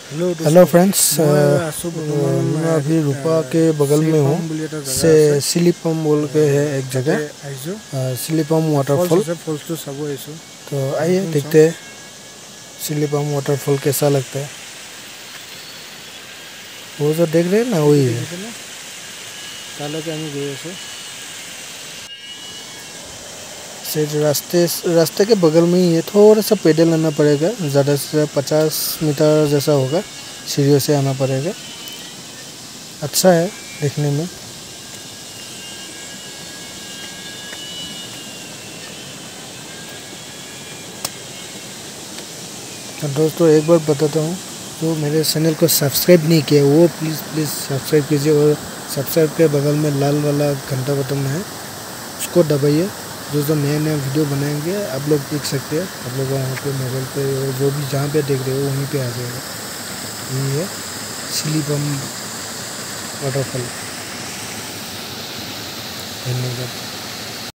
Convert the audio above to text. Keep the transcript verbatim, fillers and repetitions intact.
Hello friends, मैं अभी रूपा के बगल में हूँ। से सिलीपम बोल के है एक जगह, सिलीपम वाटरफॉल। तो आइए देखते हैं सिलीपम वाटरफॉल कैसा लगता है। वो जो देख रहे हैं ना, वही है। से रास्ते रास्ते के बगल में ही है। थोड़ा सा पैदल आना पड़ेगा, ज़्यादा से पचास मीटर जैसा होगा। सीढ़ियों से आना पड़ेगा। अच्छा है देखने में। तो दोस्तों एक बार बताता हूँ, जो मेरे चैनल को सब्सक्राइब नहीं किया वो प्लीज़ प्लीज़ सब्सक्राइब कीजिए, और सब्सक्राइब के बगल में लाल वाला घंटा बटन है, उसको दबाइए। जो जो नया नया वीडियो बनाएंगे आप लोग देख सकते हैं। आप लोग वहाँ पे मोबाइल पे और जो भी जहाँ पे देख रहे हो वहीं पे आ जाएगा। यही है सिलीपम वाटरफॉल। धन्यवाद।